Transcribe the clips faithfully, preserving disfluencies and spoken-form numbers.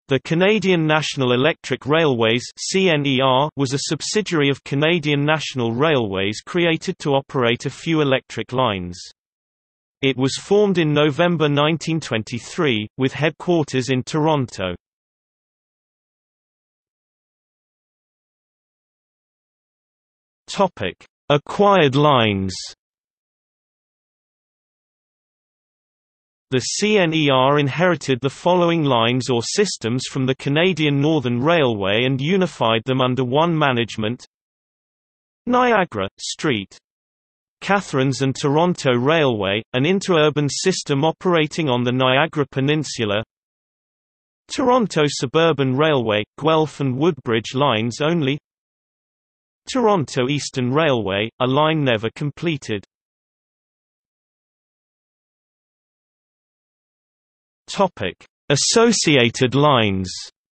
The Canadian National Electric Railways (C N E R) was a subsidiary of Canadian National Railways created to operate a few electric lines. It was formed in November nineteen twenty-three, with headquarters in Toronto. Acquired lines. The C N E R inherited the following lines or systems from the Canadian Northern Railway and unified them under one management: Niagara, Street. Catharines and Toronto Railway, an interurban system operating on the Niagara Peninsula. Toronto Suburban Railway, Guelph and Woodbridge lines only. Toronto Eastern Railway, a line never completed. Topic: Associated lines.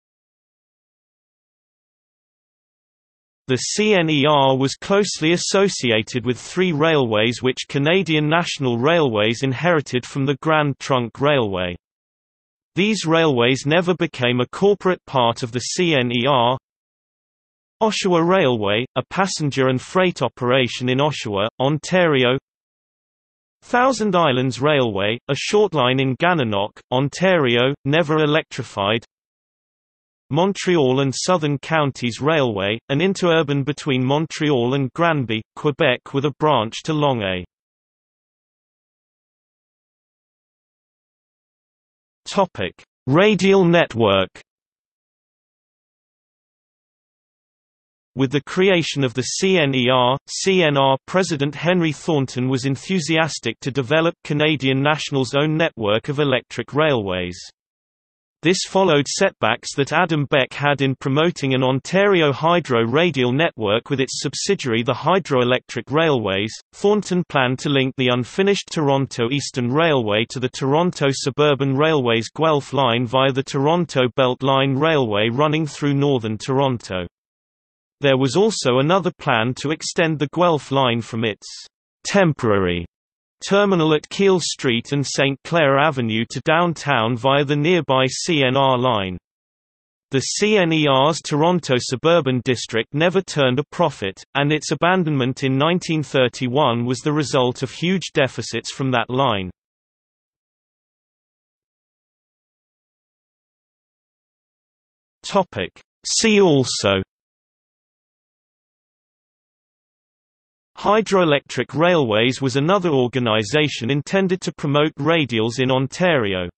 The C N E R was closely associated with three railways which Canadian National Railways inherited from the Grand Trunk Railway. These railways never became a corporate part of the C N E R. Oshawa Railway, a passenger and freight operation in Oshawa, Ontario. Thousand Islands Railway, a short line in Gananoque, Ontario, never electrified. Montreal and Southern Counties Railway, an interurban between Montreal and Granby, Quebec with a branch to Longueuil. Radial network. With the creation of the C N E R, C N R President Henry Thornton was enthusiastic to develop Canadian National's own network of electric railways. This followed setbacks that Adam Beck had in promoting an Ontario hydro-radial network with its subsidiary the Hydroelectric Railways. Thornton planned to link the unfinished Toronto Eastern Railway to the Toronto Suburban Railways Guelph Line via the Toronto Belt Line Railway running through northern Toronto. There was also another plan to extend the Guelph Line from its temporary terminal at Keele Street and Saint Clair Avenue to downtown via the nearby C N R line. The C N E R's Toronto Suburban District never turned a profit, and its abandonment in nineteen thirty-one was the result of huge deficits from that line. See also: Hydroelectric Railways was another organisation intended to promote radials in Ontario.